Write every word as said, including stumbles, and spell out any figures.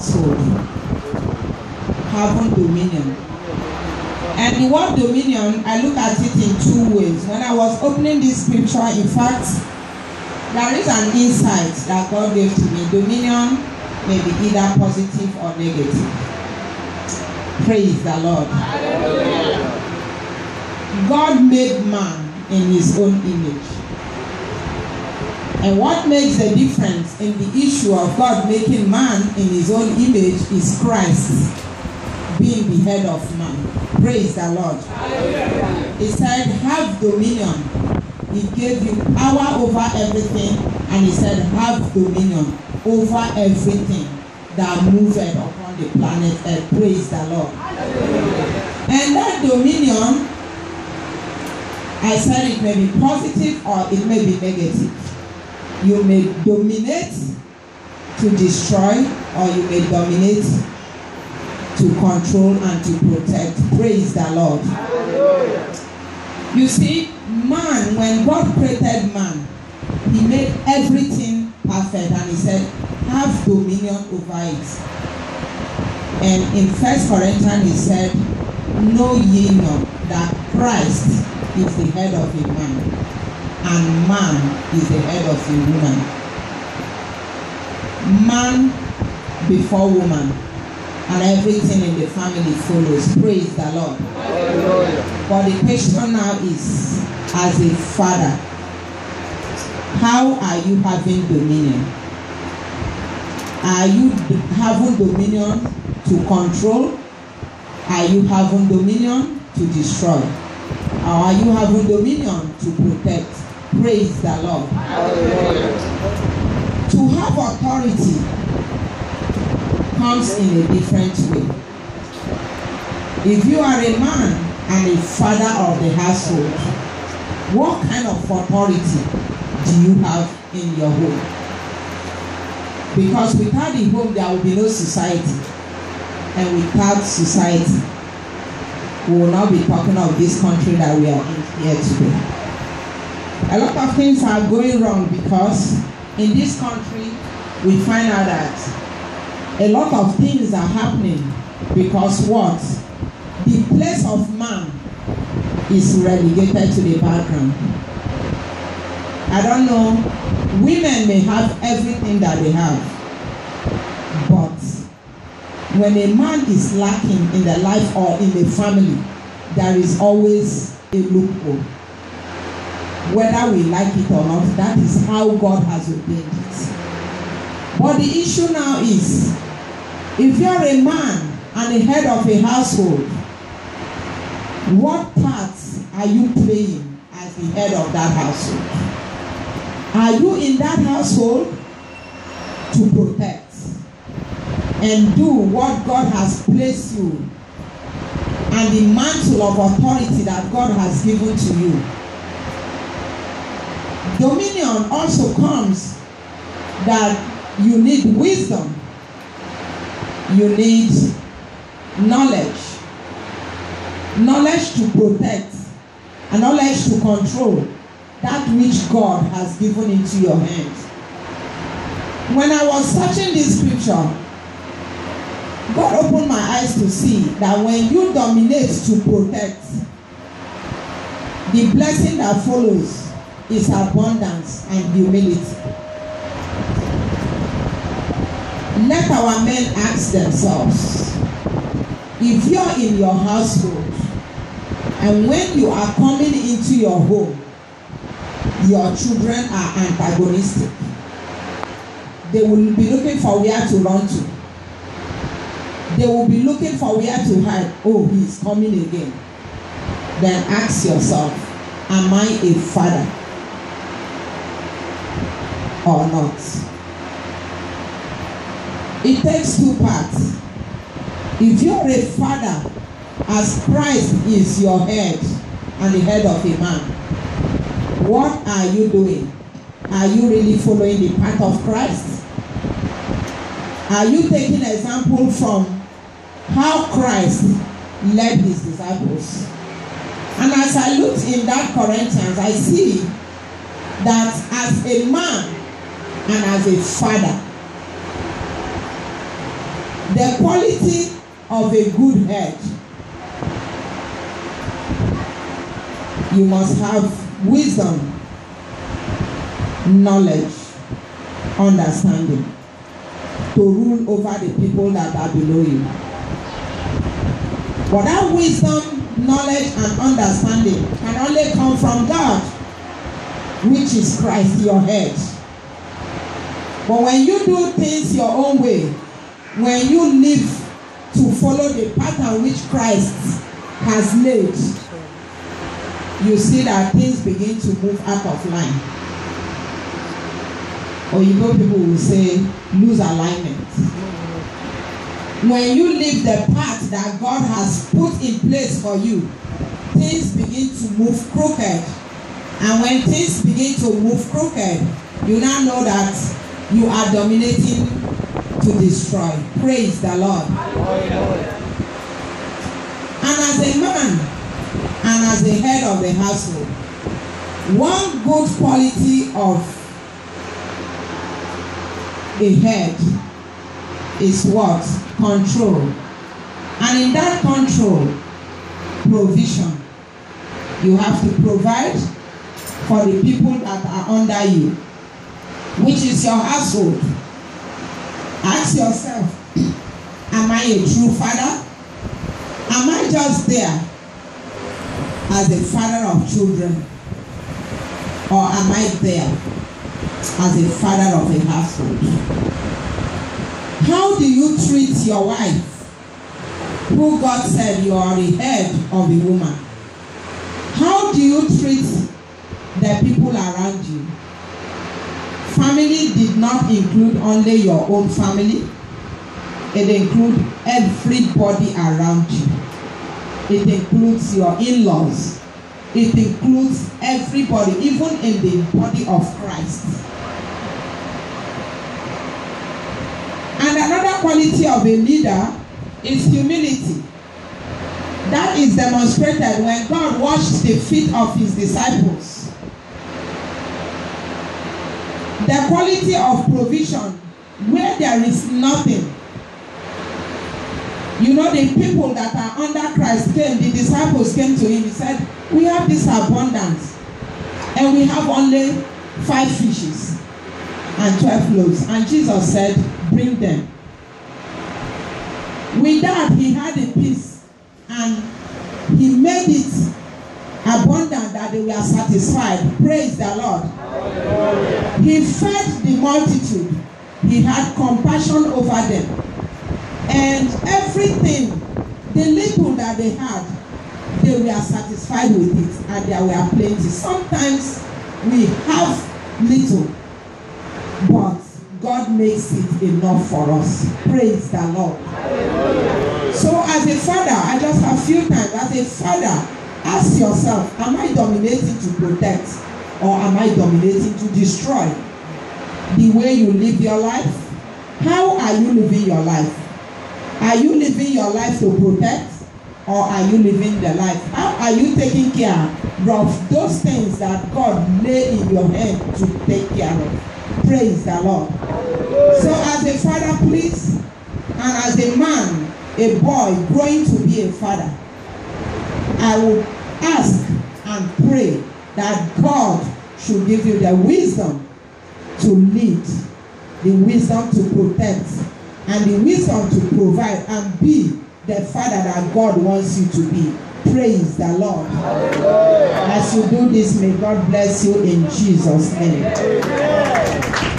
household. Having dominion. And the word dominion, I look at it in two ways. When I was opening this scripture, in fact, there is an insight that God gave to me. Dominion may be either positive or negative. Praise the Lord. Hallelujah. God made man in his own image. And what makes the difference in the issue of God making man in his own image is Christ being the head of man. Praise the Lord. Hallelujah. He said, have dominion. He gave you power over everything, and he said, have dominion over everything that moved upon the planet Earth. Praise the Lord. Hallelujah. And that dominion, I said it may be positive or it may be negative. You may dominate to destroy, or you may dominate to control and to protect. Praise the Lord. Hallelujah. You see, man, when God created man, he made everything perfect, and he said, have dominion over it. And in First Corinthians he said, know ye not that Christ is the head of a man, and man is the head of a woman. Man before woman, and everything in the family follows. Praise the Lord. Hallelujah. But the question now is, as a father, how are you having dominion? Are you having dominion to control? Are you having dominion to destroy? Or are you having dominion to protect? Praise the Lord. Hallelujah. To have authority comes in a different way. If you are a man and a father of the household, what kind of authority do you have in your home? Because without the home, there will be no society. And without society, we will not be talking of this country that we are in here today. A lot of things are going wrong because in this country, we find out that a lot of things are happening because what? The place of man is relegated to the background. I don't know, women may have everything that they have, but when a man is lacking in the life or in the family, there is always a loophole. Whether we like it or not, that is how God has ordained it. But the issue now is, if you're a man and a head of a household, what parts are you playing as the head of that household? Are you in that household to protect and do what God has placed you and the mantle of authority that God has given to you? Dominion also comes that you need wisdom, you need knowledge, knowledge to protect, and knowledge to control that which God has given into your hands. When I was searching this scripture, God opened my eyes to see that when you dominate to protect, the blessing that follows is abundance and humility. Let our men ask themselves, if you're in your household and when you are coming into your home, your children are antagonistic, they will be looking for where to run to. They will be looking for where to hide. Oh, he's coming again. Then ask yourself, am I a father or not? It takes two parts. If you're a father, as Christ is your head and the head of a man, what are you doing? Are you really following the path of Christ? Are you taking example from how Christ led his disciples? And as I looked in that Corinthians, I see that as a man and as a father, The quality of a good head. You must have wisdom, knowledge, understanding to rule over the people that are below you. But that wisdom, knowledge, and understanding can only come from God, which is Christ, your head. But when you do things your own way, when you live to follow the pattern which Christ has laid, you see that things begin to move out of line. Or you know, people will say, lose alignment. When you live the path that God has put in place for you, things begin to move crooked. And when things begin to move crooked, you now know that you are dominating to destroy. Praise the Lord. And as a man and as the head of the household, one good quality of a head is what? Control. And in that control, provision. You have to provide for the people that are under you, which is your household. Ask yourself, am I a true father? Am I just there as a father of children? Or am I there as a father of a household? How do you treat your wife, who God said you are the head of a woman? How do you treat the people around you? Family did not include only your own family. It includes everybody around you. It includes your in-laws. It includes everybody, even in the body of Christ. And another quality of a leader is humility. That is demonstrated when God washed the feet of his disciples. The quality of provision, where there is nothing. You know, the people that are under Christ came, the disciples came to him, he said, we have this abundance, and we have only five fishes and twelve loaves. And Jesus said, bring them. With that, he had a peace, and he made it abundant that they were satisfied. Praise the Lord. He fed the multitude. He had compassion over them. And everything, the little that they had, they were satisfied with it, and there were plenty. Sometimes we have little, but God makes it enough for us. Praise the Lord. So as a father, I just have few times, as a father, ask yourself, am I dominating to protect, or am I dominating to destroy? The way you live your life, how are you living your life? Are you living your life to protect, or are you living the life? How are you taking care of those things that God laid in your hand to take care of? Praise the Lord. So as a father, please, and as a man, a boy growing to be a father, I will ask and pray that God should give you the wisdom to lead, the wisdom to protect, and the wisdom to provide and be the father that God wants you to be. Praise the Lord. As you do this, may God bless you in Jesus' name.